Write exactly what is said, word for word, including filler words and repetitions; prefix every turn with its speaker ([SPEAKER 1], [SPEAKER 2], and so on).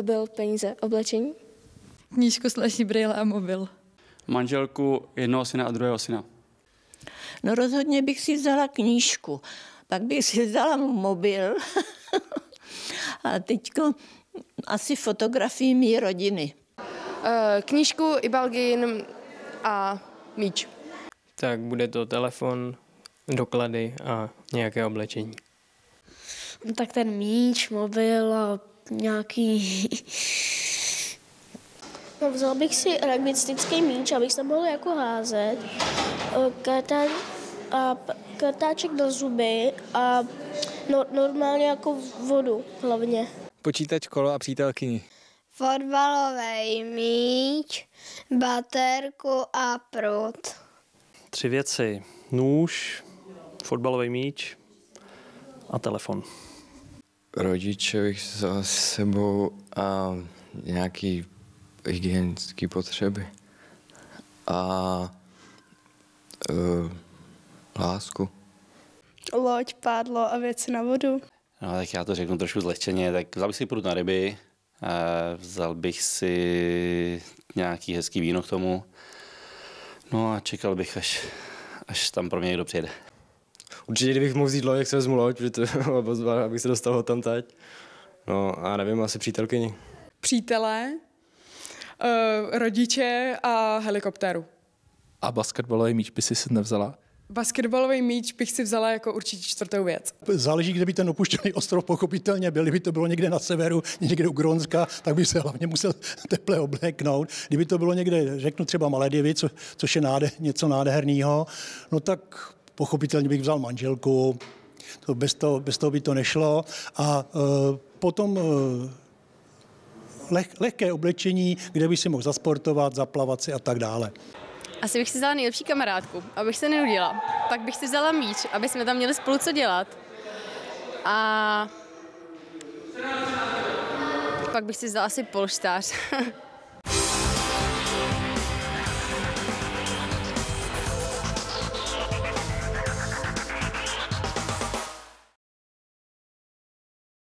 [SPEAKER 1] mobil, peníze, oblečení.
[SPEAKER 2] Knížku slash brýle a mobil.
[SPEAKER 3] Manželku jednoho syna a druhého syna.
[SPEAKER 4] No rozhodně bych si vzala knížku, pak bych si vzala mobil a teďko asi fotografii mý rodiny.
[SPEAKER 1] Knížku, ibalgin a míč.
[SPEAKER 5] Tak bude to telefon, doklady a nějaké oblečení.
[SPEAKER 6] No, tak ten míč, mobil a nějaký... No, vzal bych si rugbystický míč, abych se mohl jako házet, kartá, a kartáček do zuby a no, normálně jako vodu hlavně.
[SPEAKER 7] Počítač, kolo a přítelkyni.
[SPEAKER 8] Fotbalový míč, baterku a prut.
[SPEAKER 9] Tři věci. Nůž, fotbalový míč a telefon.
[SPEAKER 10] Rodiče bych vzal s sebou a nějaký hygienické potřeby a uh, lásku.
[SPEAKER 11] Loď, pádlo a věci na vodu.
[SPEAKER 3] No, tak já to řeknu trošku zlehčeně, tak vzal bych si prut na ryby, vzal bych si nějaký hezký víno k tomu, no a čekal bych, až, až tam pro mě někdo přijede.
[SPEAKER 7] Určitě, kdybych mohl vzít loď, jak se vezmu loď, protože to bylo pozván, abych se dostal tam teď. No a nevím, asi přítelkyni.
[SPEAKER 2] Přátelé, uh, rodiče a helikoptéru.
[SPEAKER 12] A basketbalový míč by si si nevzala?
[SPEAKER 2] Basketbalový míč bych si vzala jako určitě čtvrtou věc.
[SPEAKER 13] Záleží, kde by ten opuštěný ostrov pochopitelně byl. Kdyby to bylo někde na severu, někde u Grónska, tak by se hlavně musel teple obléknout. Kdyby to bylo někde, řeknu třeba Maledivy, co, což je náde, něco nádherného, no tak pochopitelně bych vzal manželku. To bez, toho, bez toho by to nešlo. A uh, potom uh, leh, lehké oblečení, kde by si mohl zasportovat, zaplavat si a tak dále.
[SPEAKER 14] Asi bych si vzala nejlepší kamarádku, abych se nenudila. Pak bych si vzala míč, aby jsme tam měli spolu co dělat. A pak bych si vzala asi polštář.